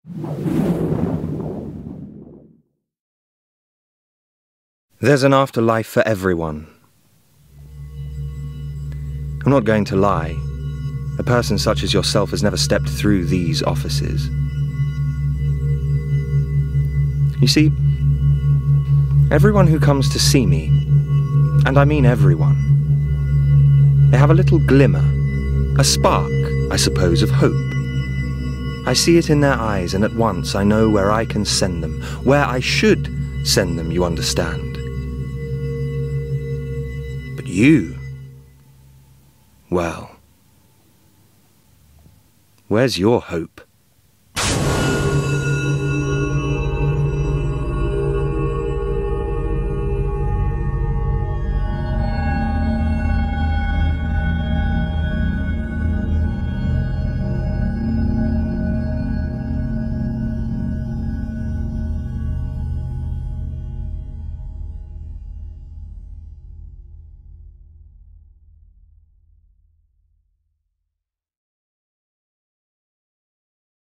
There's an afterlife for everyone. I'm not going to lie. A person such as yourself has never stepped through these offices. You see, everyone who comes to see me, and I mean everyone, they have a little glimmer, a spark, I suppose, of hope. I see it in their eyes, and at once I know where I can send them, where I should send them, you understand. But you, well, where's your hope?